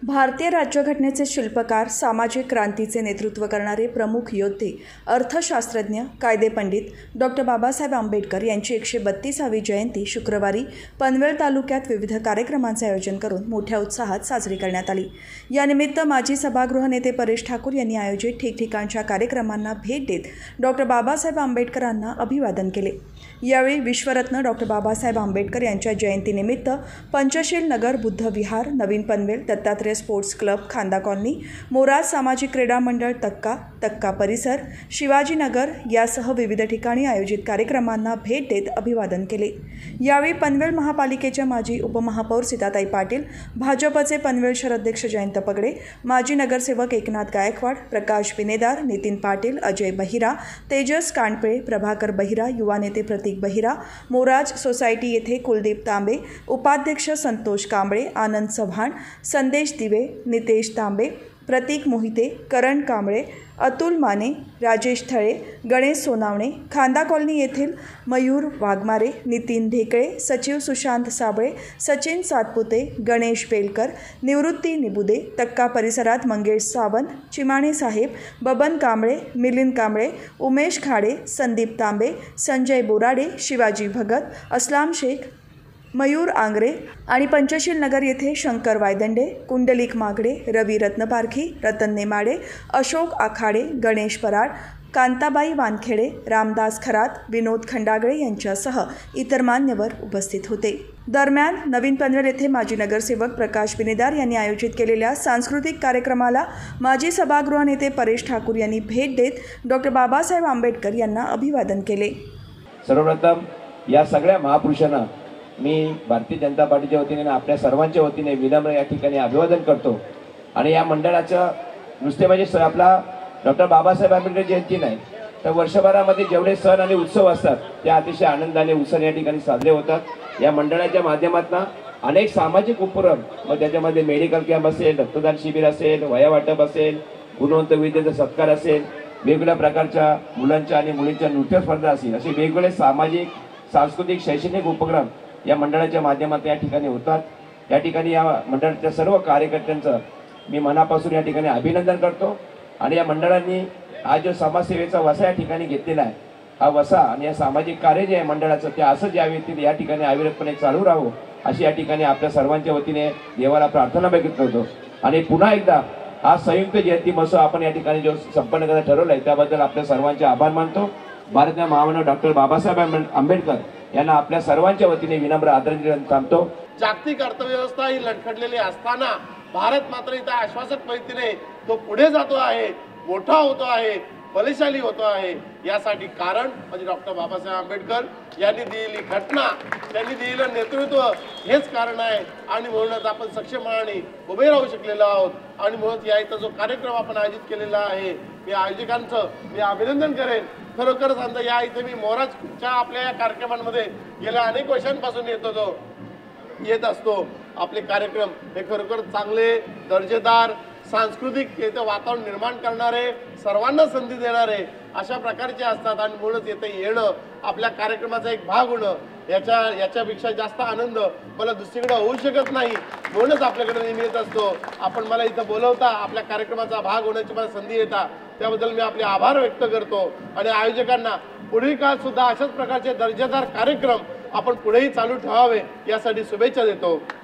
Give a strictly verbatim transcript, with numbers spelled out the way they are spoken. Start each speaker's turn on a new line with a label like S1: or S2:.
S1: भारतीय राज्यघटनेचे शिल्पकार, सामाजिक क्रांतीचे नेतृत्व करणारे प्रमुख योद्धे, अर्थशास्त्रज्ञ, कायदेपंडित डॉक्टर बाबासाहेब आंबेडकर यांची एकशे बत्तीसावी जयंती शुक्रवारी पनवेल तालुक्यात विविध कार्यक्रमांचे आयोजन करून मोठ्या उत्साहात साजरी करण्यात आली। यानिमित्त माजी सभागृह नेते परेश ठाकूर यांनी आयोजित ठिकठिकाणच्या कार्यक्रमांना भेट देत डॉक्टर बाबासाहेब आंबेडकरांना अभिवादन केले। यावेळी विश्वरत्न डॉक्टर बाबासाहेब आंबेडकर यांच्या जयंतीनिमित्त Panchsheel Nagar, Buddha Vihar, Navin Panvel, Dattatreya sports club, Khanda colony, Moraj सामाजिक क्रीडा मंडळ, तक्का तक्का परिसर, शिवाजीनगर यासह विविध ठिकाणी आयोजित कार्यक्रमांना भेट देत अभिवादन केले। यावेळी पनवेल महापालिकेच्या माजी उपमहापौर सीताताई पाटील, भाजपचे पनवेल शहराध्यक्ष जयंत पगडे, माजी नगरसेवक एकनाथ गायकवाड, प्रकाश बिनेदार, नितीन पाटील, अजय बहिरा, तेजस कांडपळे, प्रभाकर बहिरा, युवा नेते प्रतीक बहिरा, मोराज सोसायटी येथे कुलदीप तांबे, उपाध्यक्ष संतोष कांबळे, आनंद चव्हाण, संदेश दिवे, नितेश तांबे, प्रतीक मोहिते, करण कांबळे, अतुल माने, राजेश थळे, गणेश सोनावणे, खांदा कॉलनी येथील मयूर वाघमारे, नितीन ढेकळे, सचिव सुशांत साबळे, सचिन सातपुते, गणेश बेलकर, निवृत्ती निबुदे, तक्का परिसरात मंगेश सावंत, चिमाणे साहेब, बबन कांबळे, मिलिंद कांबळे, उमेश खाडे, संदीप तांबे, संजय बोराडे, शिवाजी भगत, असलाम शेख, मयूर आंग्रे आणि पंचशील नगर येथे शंकर वायदंडे, कुंडलिक मागडे, रवी रत्नपारखी, रतन नेमाडे, अशोक आखाडे, गणेश पराड, कांताबाई वानखेडे, रामदास खरात, विनोद खंडागळे यांच्यासह इतर मान्यवर उपस्थित होते। दरम्यान नवीन पनवेल येथे माजी नगरसेवक प्रकाश बिनेदार यांनी आयोजित केलेल्या सांस्कृतिक कार्यक्रमाला माजी सभागृह नेते परेश ठाकूर यांनी भेट देत डॉक्टर बाबासाहेब आंबेडकर यांना अभिवादन केले।
S2: सर्वप्रथम या सगळ्या महापुरुषांना मी भारतीय जनता पार्टीच्या वतीने आणि आपल्या सर्वांच्या वतीने विनम्र या ठिकाणी अभिवादन करतो। आणि या मंडळाचं नुसते म्हणजे आपला डॉक्टर बाबासाहेब आंबेडकर जयंती नाही तर वर्षभरामध्ये जेवढे सण आणि उत्सव असतात ते अतिशय आनंदाने उत्साहाने या ठिकाणी साजरे होतात। या मंडळाच्या माध्यमातून अनेक सामाजिक उपक्रम, मग त्याच्यामध्ये मेडिकल कॅम्प असेल, रक्तदान शिबिर असेल, वया वाटप असेल, गुणवंत विद्यार्थी सत्कार असेल, वेगवेगळ्या प्रकारच्या मुलांच्या आणि मुलींच्या नृत्य स्पर्धा असेल, असे वेगवेगळे सामाजिक, सांस्कृतिक, शैक्षणिक उपक्रम या मंडळाच्या माध्यमातून या ठिकाणी होतात। या ठिकाणी या मंडळाच्या सर्व कार्यकर्त्यांचं मी मनापासून या ठिकाणी अभिनंदन करतो। आणि या मंडळांनी हा जो समाजसेवेचा वसा या ठिकाणी घेतलेला आहे, हा वसा आणि या सामाजिक कार्य जे आहे मंडळाचं ते असंच या व्यक्तीने या ठिकाणी अविरतपणे चालू राहावं अशी या ठिकाणी आपल्या सर्वांच्या वतीने देवाला प्रार्थना व्यक्त करतो। आणि पुन्हा एकदा हा संयुक्त जयंती महोत्सव आपण या ठिकाणी जो संपन्न करायला ठरवला आहे त्याबद्दल आपल्या सर्वांचे आभार मानतो। भारतीय महामानव डॉक्टर बाबासाहेब आंबेडकर यांना आपल्या सर्वांच्या वतीने विनम्र आदरांजली थांबतो।
S3: जागतिक अर्थव्यवस्था ही लटखडलेली असताना भारत मात्र इथं आश्वासक पद्धतीने तो पुढे जातो आहे, मोठा होतो आहे, बलशाली होतो आहे। यासाठी कारण म्हणजे डॉक्टर बाबासाहेब आंबेडकर यांनी दिलेली घटना, त्यांनी दिलेलं नेतृत्व हेच कारण आहे। आणि म्हणूनच आपण सक्षमपणे उभे राहू शकलेलो आहोत। आणि म्हणून या इथं जो कार्यक्रम आपण आयोजित केलेला आहे, मी आयोजकांचं मी अभिनंदन करेन। खरोखर सांगतो, या इथे मी मोराजच्या आपल्या या कार्यक्रमांमध्ये गेल्या अनेक वर्षांपासून येतो तो येत असतो। आपले कार्यक्रम हे खरोखर चांगले, दर्जेदार, सांस्कृतिक इथे वातावरण निर्माण करणारे, सर्वांना संधी देणारे अशा प्रकारचे असतात। आणि म्हणूनच येथे येणं, आपल्या कार्यक्रमाचा एक भाग होणं, याच्या याच्यापेक्षा जास्त आनंद मला दुसरीकडे होऊ शकत नाही। म्हणूनच आपल्याकडे नेहमी येत असतो। आपण मला इथं बोलवता, आपल्या कार्यक्रमाचा भाग होण्याची मला संधी येता, त्याबद्दल मी आपले आभार व्यक्त करतो। आणि आयोजकांना पुढील काळात सुद्धा अशाच प्रकारचे दर्जेदार कार्यक्रम आपण पुढेही चालू ठेवावे यासाठी शुभेच्छा देतो।